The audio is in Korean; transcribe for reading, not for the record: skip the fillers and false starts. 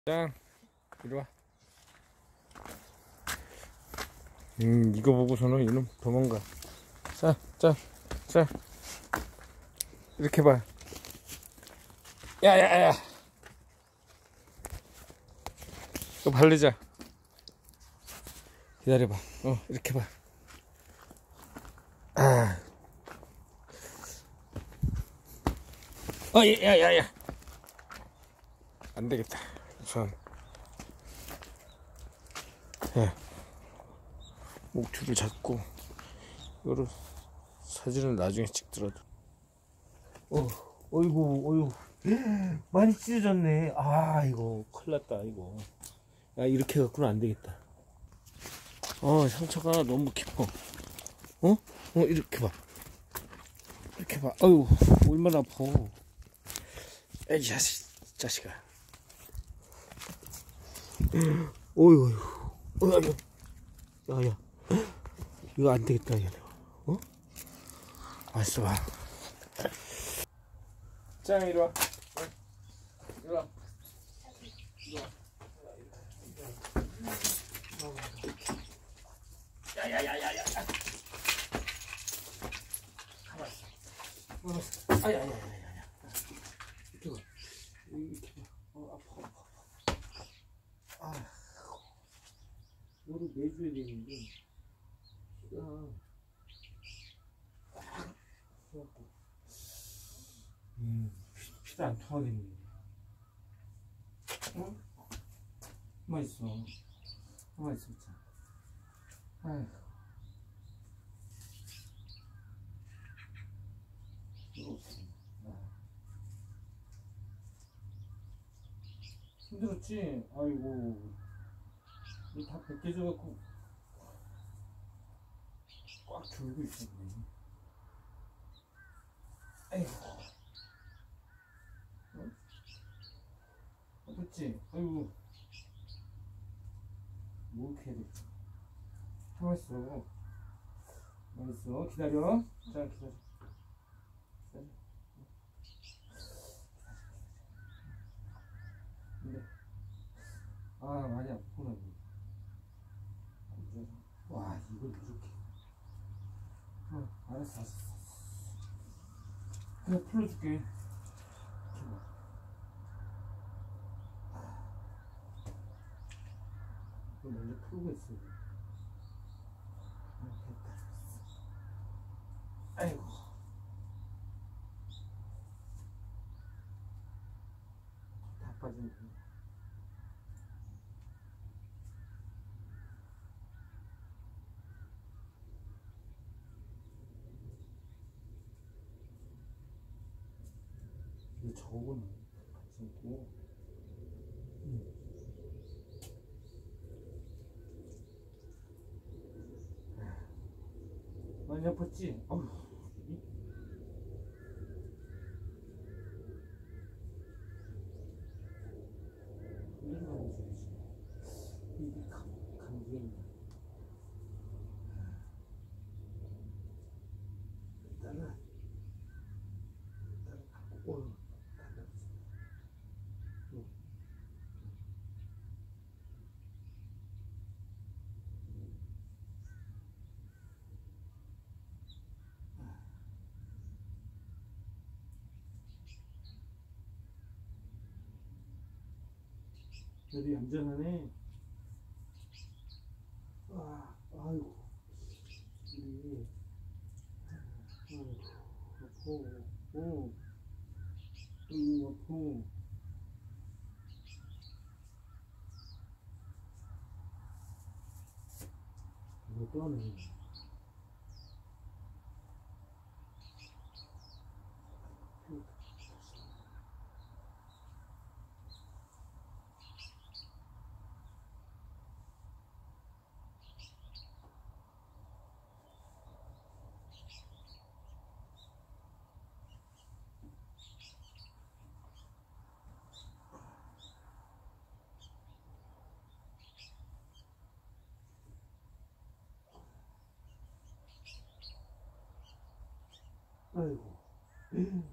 짱, 이리 와. 이거 보고서는 이놈 도망가. 자, 자, 자, 이렇게 봐. 야, 야, 야. 이거 바르자. 기다려봐. 이렇게 봐. 아. 야, 야, 야. 안 되겠다. 우선. 야. 목줄을 잡고, 이거를 사진을 나중에 찍더라도. 어이구. 많이 찢어졌네. 아, 이거 큰일 났다, 이거. 야, 이렇게 갖고는 안 되겠다. 상처가 너무 깊어. 이렇게 봐. 이렇게 봐. 어휴, 얼마나 아파. 에이, 자식아. 어휴. 야. 이거 안 되겠다, 얘네. 맛있어 봐. 짱, 이리 와. 이리 와. 야야야야야. 가만있어. 야야야야야. 이렇게 봐. 이렇게 봐. 아파. 너를 내줘야 되는데. 피도 안 통하겠네. 가만 있어. 자. 아휴. 힘들었지? 아이고. 이거 다 벗겨져갖고 꽉 졸고 있었네. 아이고. 아팠지? 아이고. 뭐 이렇게 해야 돼? 가만있어. 기다려. 자, 기다려. 근데 많이 아프구나. 와, 이걸 이렇게. 알았어. 그냥 풀어줄게. 이렇게 봐. 이거 먼저 풀고 있어. 됐다. 아이고. 다 빠지네. 이거 저거는 괜찮고. 많이 아팠지? 어휴. 이런 거 해줘야지. 이게 감기에 있나? 일단은 갖고 그래도 얌전하네. 아이고. 이게 아파. 이거 또 하네. 아이고.